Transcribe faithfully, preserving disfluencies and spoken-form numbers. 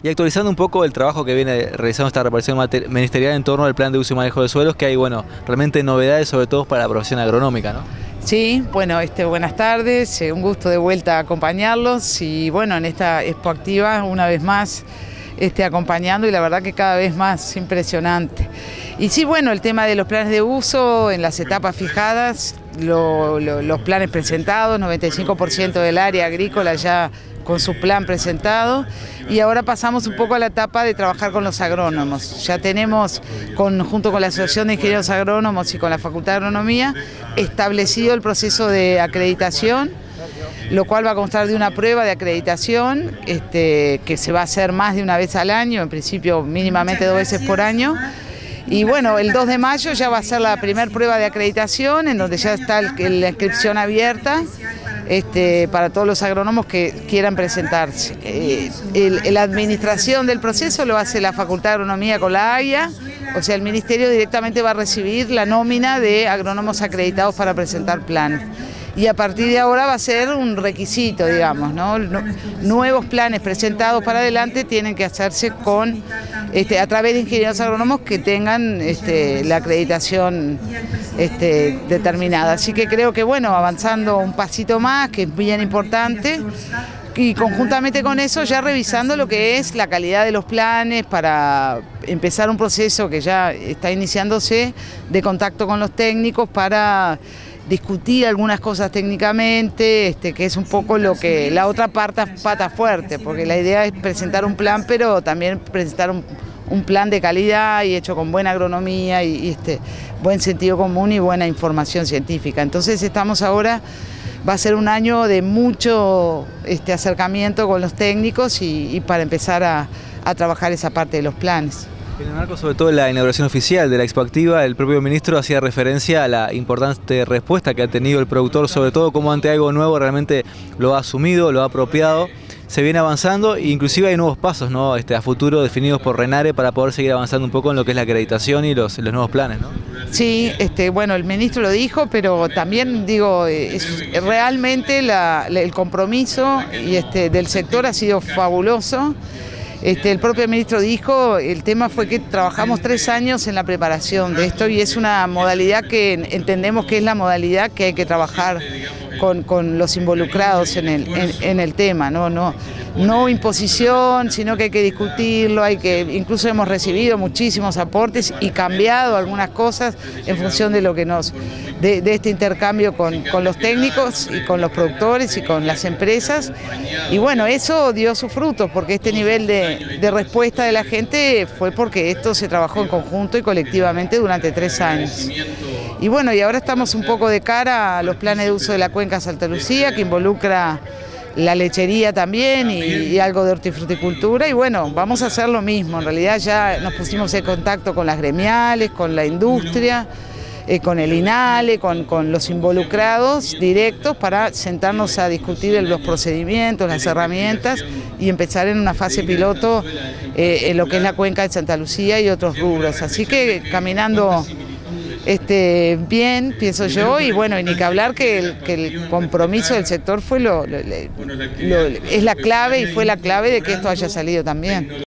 Y actualizando un poco el trabajo que viene realizando esta repartición ministerial en torno al plan de uso y manejo de suelos, que hay, bueno, realmente novedades, sobre todo para la profesión agronómica, ¿no? Sí, bueno, este, buenas tardes, eh, un gusto de vuelta acompañarlos y bueno, en esta Expo Activa una vez más este, acompañando y la verdad que cada vez más impresionante. Y sí, bueno, el tema de los planes de uso en las etapas fijadas, lo, lo, los planes presentados, noventa y cinco por ciento del área agrícola ya con su plan presentado, y ahora pasamos un poco a la etapa de trabajar con los agrónomos. Ya tenemos, con, junto con la Asociación de Ingenieros Agrónomos y con la Facultad de Agronomía, establecido el proceso de acreditación, lo cual va a constar de una prueba de acreditación este, que se va a hacer más de una vez al año, en principio mínimamente dos veces por año. Y bueno, el dos de mayo ya va a ser la primera prueba de acreditación, en donde ya está el, la inscripción abierta este, para todos los agrónomos que quieran presentarse. Eh, el, la administración del proceso lo hace la Facultad de Agronomía con la A I A, o sea, el Ministerio directamente va a recibir la nómina de agrónomos acreditados para presentar planes. Y a partir de ahora va a ser un requisito, digamos, ¿no? Nuevos planes presentados para adelante tienen que hacerse con, este, a través de ingenieros agrónomos que tengan este, la acreditación este, determinada. Así que creo que, bueno, avanzando un pasito más, que es bien importante, y conjuntamente con eso ya revisando lo que es la calidad de los planes para empezar un proceso que ya está iniciándose de contacto con los técnicos para discutir algunas cosas técnicamente, este, que es un poco lo que la otra parte, pata fuerte, porque la idea es presentar un plan, pero también presentar un, un plan de calidad y hecho con buena agronomía y, y este, buen sentido común y buena información científica. Entonces estamos ahora, va a ser un año de mucho este, acercamiento con los técnicos y, y para empezar a, a trabajar esa parte de los planes. En el marco, sobre todo, de la inauguración oficial de la Expo Activa, el propio ministro hacía referencia a la importante respuesta que ha tenido el productor, sobre todo como ante algo nuevo realmente lo ha asumido, lo ha apropiado, se viene avanzando e inclusive hay nuevos pasos, ¿no? este, a futuro definidos por Renare para poder seguir avanzando un poco en lo que es la acreditación y los, los nuevos planes, ¿no? Sí, este, bueno, el ministro lo dijo, pero también digo, es, realmente la, el compromiso y este, del sector ha sido fabuloso. Este, el propio ministro dijo, el tema fue que trabajamos tres años en la preparación de esto y es una modalidad que entendemos que es la modalidad que hay que trabajar con, con los involucrados en el, en, en el tema, ¿no? No, no imposición, sino que hay que discutirlo, hay que, incluso hemos recibido muchísimos aportes y cambiado algunas cosas en función de lo que nos, de, de este intercambio con, con los técnicos y con los productores y con las empresas. Y bueno, eso dio sus frutos, porque este nivel de, de respuesta de la gente fue porque esto se trabajó en conjunto y colectivamente durante tres años. Y bueno, y ahora estamos un poco de cara a los planes de uso de la cuenca Santa Lucía, que involucra la lechería también y, y algo de hortifruticultura, y bueno, vamos a hacer lo mismo. En realidad ya nos pusimos en contacto con las gremiales, con la industria, eh, con el INALE, con, con los involucrados directos para sentarnos a discutir los procedimientos, las herramientas y empezar en una fase piloto eh, en lo que es la cuenca de Santa Lucía y otros rubros. Así que caminando Este, bien, pienso yo, y bueno, y ni que hablar que el, que el compromiso del sector fue lo, lo, lo, lo, es la clave y fue la clave de que esto haya salido también.